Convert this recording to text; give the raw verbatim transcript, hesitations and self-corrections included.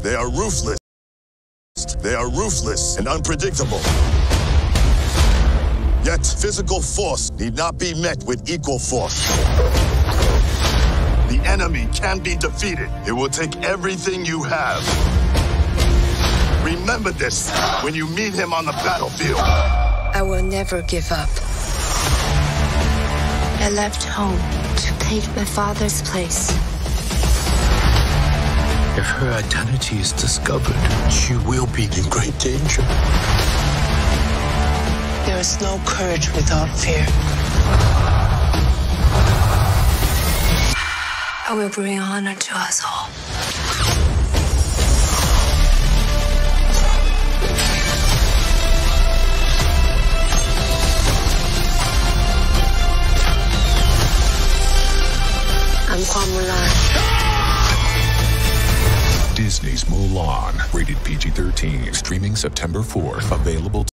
They are ruthless. They are ruthless and unpredictable. Yet, physical force need not be met with equal force. The enemy can be defeated. It will take everything you have. Remember this when you meet him on the battlefield. I will never give up. I left home to take my father's place. If her identity is discovered, she will be in great danger. There is no courage without fear. I will bring honor to us all. I'm Mulan. Disney's Mulan, rated P G thirteen, streaming September fourth. Available